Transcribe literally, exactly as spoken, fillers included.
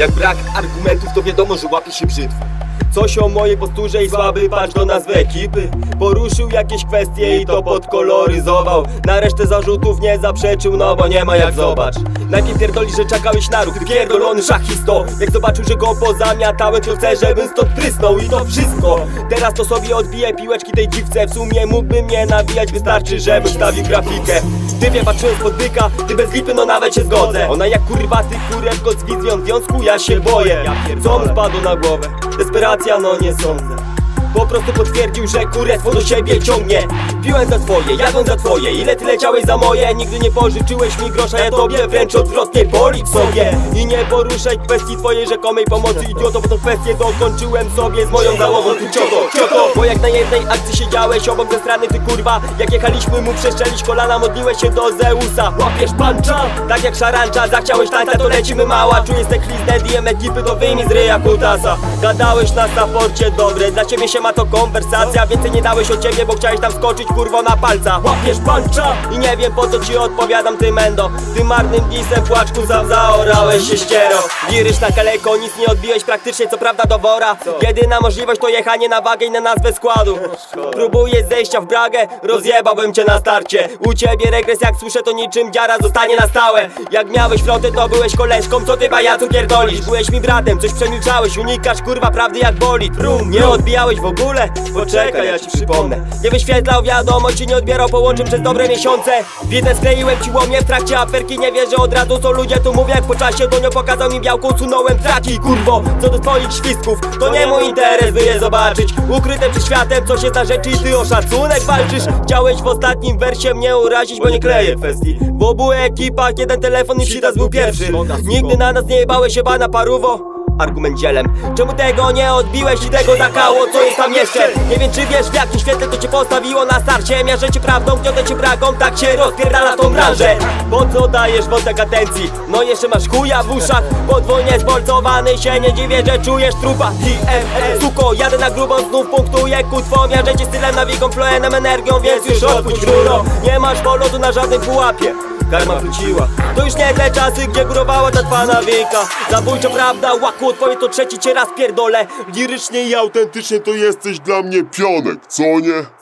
Jak brak argumentów, to wiadomo, że łapie się brzytwy. Coś o mojej posturze i słaby patrz do nazwy ekipy. Poruszył jakieś kwestie i to podkoloryzował. Na resztę zarzutów nie zaprzeczył, no bo nie ma jak zobacz. Najpierw pierdoli, że czekałeś na ruch, ty pierdolony szachisto. Jak zobaczył, że go pozamiatałem, to chce, żebym stąd prysnął i to wszystko. Teraz to sobie odbiję piłeczki tej dziwce. W sumie mógłby mnie nabijać, wystarczy, żebym stawił grafikę. Ty wie, patrzyłem spod byka, ty bez lipy, no nawet się zgodzę. Ona jak kurwa, ty kurewko z wizją związku, ja się boję. Co mu spadło na głowę? Desperacja, no nie sądzę. Po prostu potwierdził, że kurestwo do siebie ciągnie. Piłem za twoje, jadłem za twoje. Ile ty leciałeś za moje? Nigdy nie pożyczyłeś mi grosza, ja tobie wręcz odwrotnie policz sobie. I nie poruszaj kwestii twojej rzekomej pomocy, idioto, bo tą kwestię dokończyłem sobie z moją załogą. Tu cioto, cioto. Bo jak na jednej akcji siedziałeś obok ze strony, ty kurwa. Jak jechaliśmy mu przeszczelić kolana, modliłeś się do Zeusa. Łapiesz pancza, tak jak szarancza. Zachciałeś tańca, to lecimy mała. Czujesz te kliznę, D M ekipy, to wyjmij z ryja kutasa. Gadałeś na saporcie, dobre, dla ciebie się ma to konwersacja. Więcej nie dałeś od ciebie, bo chciałeś tam skoczyć kurwo na palca. Łapiesz pancza i nie wiem po co ci odpowiadam, ty mendo. Ty marnym disem płaczku za zaorałeś się ściero. Wirysz na kaleko, nic nie odbiłeś praktycznie, co prawda do wora. Jedyna możliwość to jechanie na wagę i na nazwę składu. Próbujesz zejścia w bragę, rozjebałbym cię na starcie. U ciebie regres, jak słyszę, to niczym dziara zostanie na stałe. Jak miałeś flotę, to byłeś koleżką, co ty bajacu pierdolisz? Byłeś mi bratem, coś przemilczałeś, unikasz kurwa prawdy jak bolid. Nie odbijałeś w ogóle? Poczekaj, ja ci przypomnę. Nie wyświetlał wiadomości, nie odbierał połączeń przez dobre miesiące. Widzę, skleiłem ci łomie w trakcie aferki. Nie wierzę od razu, co ludzie tu mówią. Jak po czasie do nią pokazał mi białką, sunąłem traki. Kurwo, co do twoich świstków, to nie mój interes, by je zobaczyć. Ukryte przed światem, co się za rzeczy i ty o szacunek walczysz. Chciałeś w ostatnim wersie mnie urazić, bo nie kleję kwestii. W obu ekipach jeden telefon i psitas był pierwszy. Nigdy na nas nie jebałeś się bana paruwo. Argumencielem. Czemu tego nie odbiłeś i tego zakało? Co jest tam jeszcze? Nie wiem czy wiesz, w jakim świetle to cię postawiło na starcie. Mierzę cię prawdą, gniotę cię bragą, tak się rozpierdala tą branżę. Po co dajesz wątek atencji? No jeszcze masz chuja w uszach. Podwójnie zbolcowany się, nie dziwię, że czujesz trupa. D M L, suko, jadę na grubą, znów punktuję kutwą. Mierzę cię stylem, nawiką, floenem, energią, więc już odpuść ruro. Nie masz polotu na żadnym pułapie. Karma wróciła. To już nie te czasy, gdzie górowała ta twa nawika. Zabójczo prawda, łaku, odpowiedź to trzeci cię raz pierdolę. Lirycznie i autentycznie to jesteś dla mnie pionek, co nie?